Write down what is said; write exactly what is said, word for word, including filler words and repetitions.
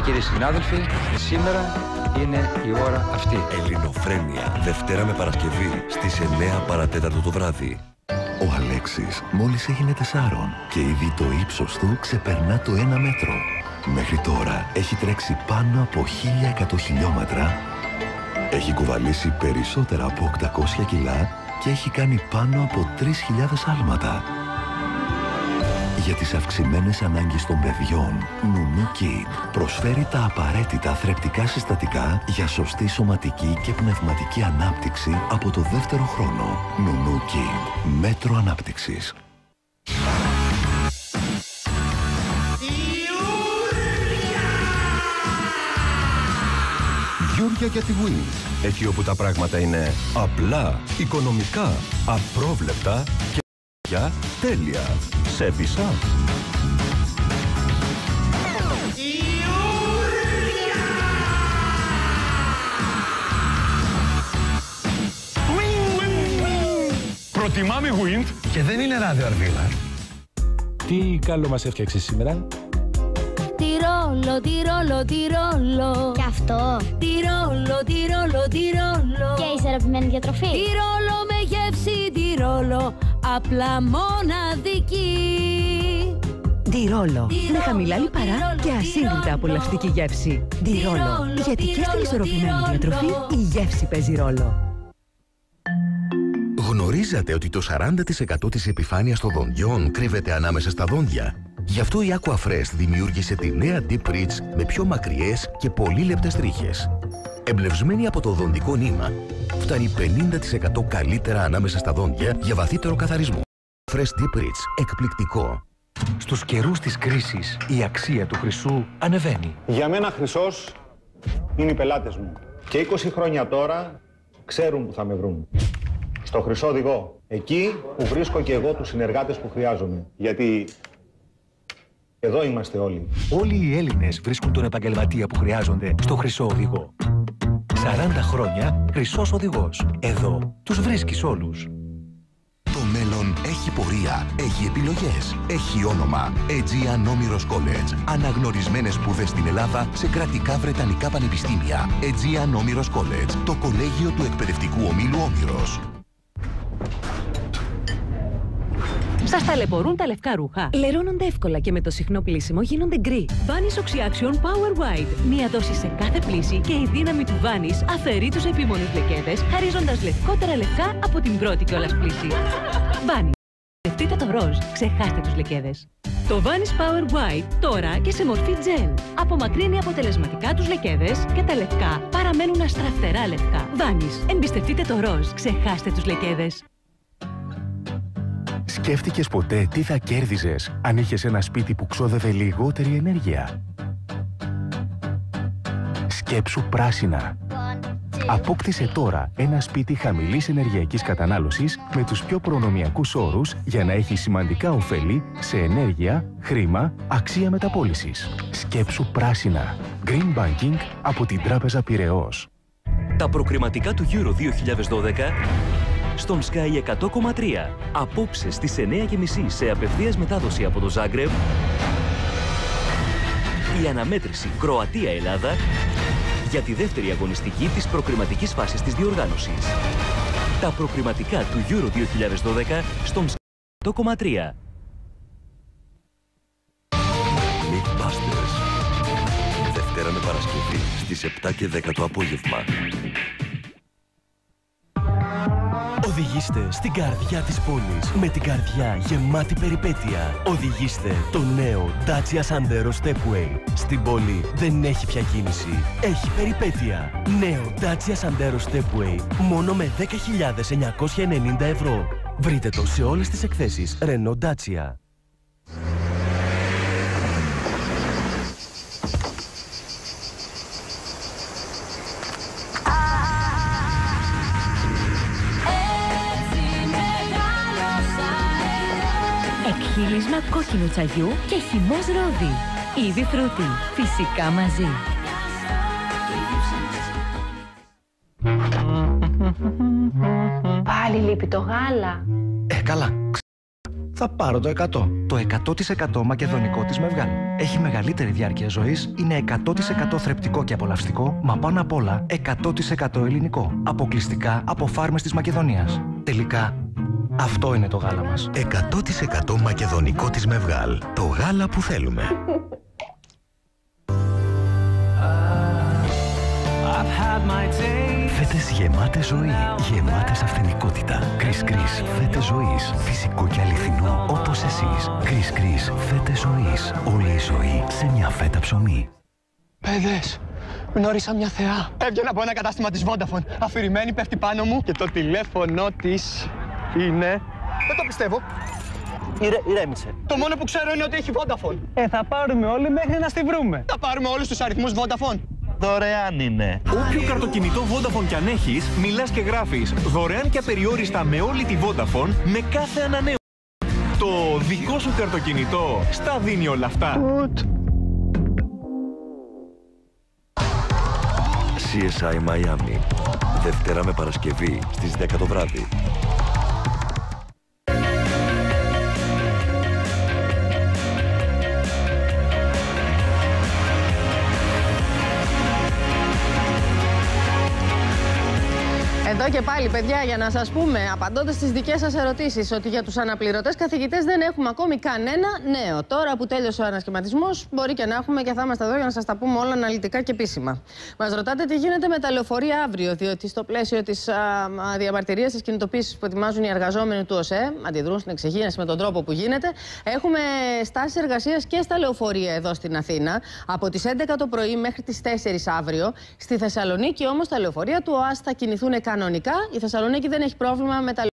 κύριοι συνάδελφοι, σήμερα είναι η ώρα αυτή. Ελληνοφρένεια, Δευτέρα με Παρασκευή στις εννέα παρατέταρτο το βράδυ. Ο Αλέξης μόλις έγινε τεσσάρων και ήδη το ύψος του ξεπερνά το ένα μέτρο. Μέχρι τώρα έχει τρέξει πάνω από χίλια εκατό χιλιόμετρα, έχει κουβαλήσει περισσότερα από οκτακόσια κιλά και έχει κάνει πάνω από τρεις χιλιάδες άλματα. Για τις αυξημένες ανάγκες των παιδιών, Νουνού Kid προσφέρει τα απαραίτητα θρεπτικά συστατικά για σωστή σωματική και πνευματική ανάπτυξη από το δεύτερο χρόνο. Νουνού Kid, μέτρο ανάπτυξης. Γιούρια για τη Wings. Εκεί όπου τα πράγματα είναι απλά, οικονομικά, απρόβλεπτα και για τέλεια. Σέβησα. Προτιμάμε Wind και δεν είναι ράδιο Αρβίλα. Τι καλό μας έφτιαξες σήμερα? Τυρόλο, τυρόλο, τυρόλο. Και αυτό. Τυρόλο, τυρόλο, τυρόλο. Και ισορροπημένη διατροφή. Τυρόλο με γεύση, τυρόλο, απλά μοναδική. Τυρόλο, με χαμηλά λιπαρά και ασύγκριτα απολαυστική γεύση. Τυρόλο, γιατί και στην ισορροπημένη διατροφή η γεύση παίζει ρόλο. Γνωρίζατε ότι το σαράντα τοις εκατό της επιφάνειας των δοντιών κρύβεται ανάμεσα στα δόντια? Γι' αυτό η Aquafresh δημιούργησε τη νέα Deep Reach με πιο μακριές και πολύ λεπτές τρίχες. Εμπνευσμένη από το δοντικό νήμα, φτάνει πενήντα τοις εκατό καλύτερα ανάμεσα στα δόντια για βαθύτερο καθαρισμό. Fresh Deep Reach, εκπληκτικό. Στους καιρούς της κρίσης η αξία του χρυσού ανεβαίνει. Για μένα χρυσός είναι οι πελάτες μου. Και είκοσι χρόνια τώρα ξέρουν που θα με βρουν. Στο Χρυσό Οδηγό. Εκεί που βρίσκω και εγώ τους συνεργάτες που χρειάζομαι. Γιατί εδώ είμαστε όλοι. Όλοι οι Έλληνες βρίσκουν τον επαγγελματία που χρειάζονται στο Χρυσό Οδηγό. σαράντα χρόνια Χρυσός Οδηγός. Εδώ τους βρίσκεις όλους. Το μέλλον έχει πορεία, έχει επιλογές, έχει όνομα. Aegean Όμηρος College. Αναγνωρισμένες σπουδές στην Ελλάδα σε κρατικά βρετανικά πανεπιστήμια. Aegean Όμηρος College. Το κολέγιο του εκπαιδευτικού ομίλου Όμηρος. Σας ταλαιπωρούν τα λευκά ρούχα? Λερώνονται εύκολα και με το συχνό πλύσιμο γίνονται γκρι. Vanish Oxyaction Power White. Μία δόση σε κάθε πλύση και η δύναμη του Vanish αφαιρεί τους επίμονους λεκέδες, χαρίζοντας λευκότερα λευκά από την πρώτη κιόλας πλύση. Vanish. Δευτείτε το ροζ. Ξεχάστε τους λεκέδες. Το Vanish Power White τώρα και σε μορφή gel. Απομακρύνει αποτελεσματικά τους λεκέδες και τα λευκά παραμένουν αστραφτερά λευκά. Vanish. Εμπιστευτείτε το ροζ. Ξεχάστε τους λεκέδες. Σκέφτηκες ποτέ τι θα κέρδιζες αν είχες ένα σπίτι που ξόδευε λιγότερη ενέργεια? Σκέψου πράσινα. Απόκτησε τώρα ένα σπίτι χαμηλής ενεργειακής κατανάλωσης με τους πιο προνομιακούς όρους για να έχει σημαντικά ωφέλη σε ενέργεια, χρήμα, αξία μεταπώλησης. Σκέψου πράσινα. Green Banking από την Τράπεζα Πειραιώς. Τα προκριματικά του Euro δύο χιλιάδες δώδεκα στον Sky εκατό κόμμα τρία. Απόψε στις εννέα και μισή σε απευθείας μετάδοση από το Ζάγκρεβ. Η αναμέτρηση Κροατία-Ελλάδα για τη δεύτερη αγωνιστική της προκριματικής φάσης της διοργάνωσης. Τα προκριματικά του Euro δύο χιλιάδες δώδεκα στον Sky εκατό κόμμα τρία. Mythbusters. Δευτέρα με Παρασκευή στις επτά και δέκα το απόγευμα. Οδηγήστε στην καρδιά της πόλης με την καρδιά γεμάτη περιπέτεια. Οδηγήστε το νέο Dacia Sandero Stepway. Στην πόλη δεν έχει πια κίνηση, έχει περιπέτεια. Νέο Dacia Sandero Stepway μόνο με δέκα χιλιάδες εννιακόσια ενενήντα ευρώ. Βρείτε το σε όλες τις εκθέσεις Renault Dacia. Εκχύλισμα κόκκινου τσαγιού και χυμός ρόδι. Ήδη φρούτι. Φυσικά μαζί. Πάλι λείπει το γάλα. Ε, καλά. Θα πάρω το εκατό. Το εκατό τοις εκατό μακεδονικό της Μεβγάλ. Έχει μεγαλύτερη διάρκεια ζωής, είναι εκατό τοις εκατό θρεπτικό και απολαυστικό, μα πάνω απ' όλα εκατό τοις εκατό ελληνικό. Αποκλειστικά από φάρμες της Μακεδονίας. Τελικά, αυτό είναι το γάλα μας. εκατό τοις εκατό μακεδονικό της Μεβγάλ. Το γάλα που θέλουμε. Φέτες γεμάτες ζωή, γεμάτες αυθεντικότητα. Κρίς Κρίς, φέτες ζωής. Φυσικό και αληθινό, όπως εσείς. Κρίς Κρίς, φέτες ζωής. Όλη η ζωή σε μια φέτα ψωμί. Παιδες, γνώρισα μια θεά. Έβγαινα από ένα κατάστημα της Vodafone. Αφηρημένη, πέφτει πάνω μου και το τηλέφωνο της είναι... Δεν το πιστεύω. Ηρε, ηρέμησε. Το μόνο που ξέρω είναι ότι έχει Vodafone. Ε, θα πάρουμε όλοι μέχρι να στη βρούμε. Θα πάρουμε όλους τους αριθμούς Vodafone. Δωρεάν είναι. Όποιο καρτοκινητό Vodafone κι αν έχεις, μιλάς και γράφεις δωρεάν και απεριόριστα με όλη τη Vodafone με κάθε ανανέωση. Το δικό σου καρτοκινητό στα δίνει όλα αυτά. σι ες άι Miami. Δευτέρα με Παρασκευή στις δέκα το βράδυ. Εδώ και πάλι, παιδιά, για να σας πούμε, απαντώντας στις δικές σας ερωτήσεις, ότι για τους αναπληρωτές καθηγητές δεν έχουμε ακόμη κανένα νέο. Τώρα που τέλειωσε ο ανασχηματισμός, μπορεί και να έχουμε και θα είμαστε εδώ για να σας τα πούμε όλα αναλυτικά και επίσημα. Μας ρωτάτε τι γίνεται με τα λεωφορεία αύριο, διότι στο πλαίσιο της διαμαρτυρίας, της κινητοποίησης που ετοιμάζουν οι εργαζόμενοι του ΟΣΕ, αντιδρούν στην εξυγίανση με τον τρόπο που γίνεται. Έχουμε στάσεις εργασίας και στα λεωφορεία εδώ στην Αθήνα, από τις έντεκα το πρωί μέχρι τις τέσσερις αύριο. Στη Θεσσαλονίκη όμως τα λεωφορεία του ΟΑΣ θα κινηθούν κανονικά. Η Θεσσαλονίκη δεν έχει πρόβλημα με τα